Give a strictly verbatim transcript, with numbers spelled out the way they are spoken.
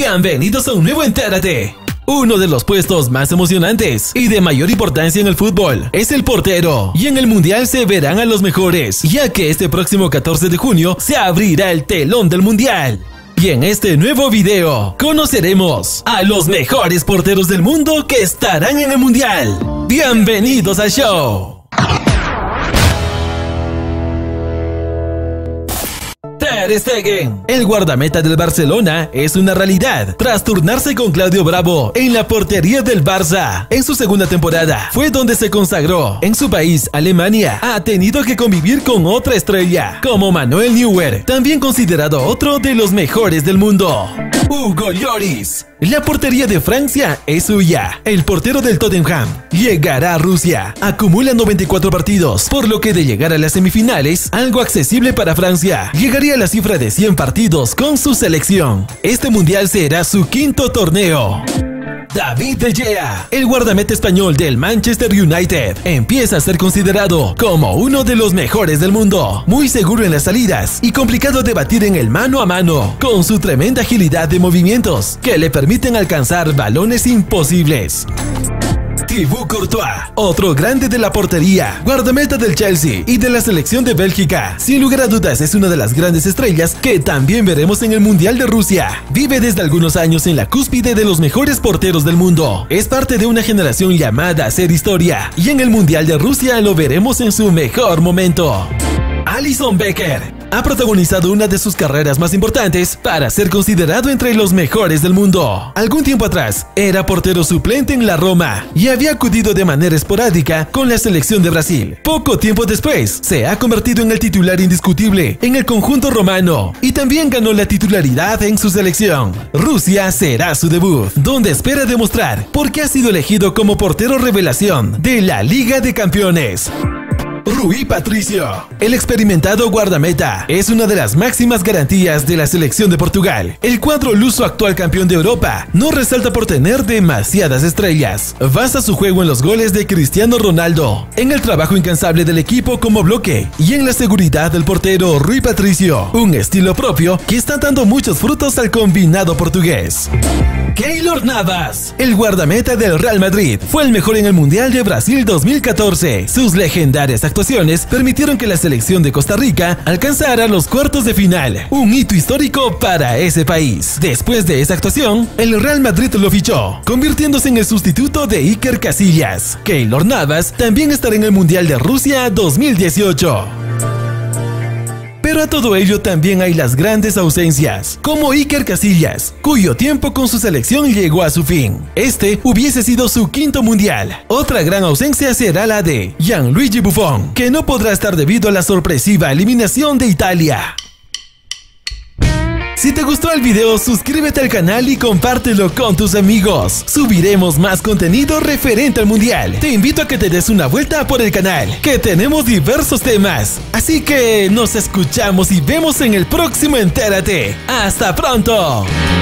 Bienvenidos a un nuevo Entérate. Uno de los puestos más emocionantes y de mayor importancia en el fútbol es el portero, y en el mundial se verán a los mejores, ya que este próximo catorce de junio se abrirá el telón del mundial. Y en este nuevo video conoceremos a los mejores porteros del mundo que estarán en el mundial. Bienvenidos al show. Ter Stegen, el guardameta del Barcelona, es una realidad tras turnarse con Claudio Bravo en la portería del Barça. En su segunda temporada fue donde se consagró. En su país, Alemania, ha tenido que convivir con otra estrella, como Manuel Neuer, también considerado otro de los mejores del mundo. Hugo Lloris. La portería de Francia es suya. El portero del Tottenham llegará a Rusia. Acumula noventa y cuatro partidos, por lo que de llegar a las semifinales, algo accesible para Francia, llegaría a la cifra de cien partidos con su selección. Este mundial será su quinto torneo. David De Gea, el guardameta español del Manchester United, empieza a ser considerado como uno de los mejores del mundo, muy seguro en las salidas y complicado de batir en el mano a mano, con su tremenda agilidad de movimientos que le permiten alcanzar balones imposibles. Thibaut Courtois, otro grande de la portería, guardameta del Chelsea y de la selección de Bélgica. Sin lugar a dudas es una de las grandes estrellas que también veremos en el Mundial de Rusia. Vive desde algunos años en la cúspide de los mejores porteros del mundo. Es parte de una generación llamada a hacer historia, y en el Mundial de Rusia lo veremos en su mejor momento. Alisson Becker ha protagonizado una de sus carreras más importantes para ser considerado entre los mejores del mundo. Algún tiempo atrás era portero suplente en la Roma y había acudido de manera esporádica con la selección de Brasil. Poco tiempo después se ha convertido en el titular indiscutible en el conjunto romano y también ganó la titularidad en su selección. Rusia será su debut, donde espera demostrar por qué ha sido elegido como portero revelación de la Liga de Campeones. Rui Patricio, el experimentado guardameta, es una de las máximas garantías de la selección de Portugal. El cuadro luso, actual campeón de Europa, no resalta por tener demasiadas estrellas. Basa su juego en los goles de Cristiano Ronaldo, en el trabajo incansable del equipo como bloque y en la seguridad del portero Rui Patricio, un estilo propio que está dando muchos frutos al combinado portugués. Keylor Navas, el guardameta del Real Madrid, fue el mejor en el Mundial de Brasil dos mil catorce. Sus legendarias actuaciones permitieron que la selección de Costa Rica alcanzara los cuartos de final, un hito histórico para ese país. Después de esa actuación, el Real Madrid lo fichó, convirtiéndose en el sustituto de Iker Casillas. Keylor Navas también estará en el Mundial de Rusia dos mil dieciocho. Pero a todo ello también hay las grandes ausencias, como Iker Casillas, cuyo tiempo con su selección llegó a su fin. Este hubiese sido su quinto mundial. Otra gran ausencia será la de Gianluigi Buffon, que no podrá estar debido a la sorpresiva eliminación de Italia. Si te gustó el video, suscríbete al canal y compártelo con tus amigos. Subiremos más contenido referente al mundial. Te invito a que te des una vuelta por el canal, que tenemos diversos temas. Así que nos escuchamos y vemos en el próximo Entérate. ¡Hasta pronto!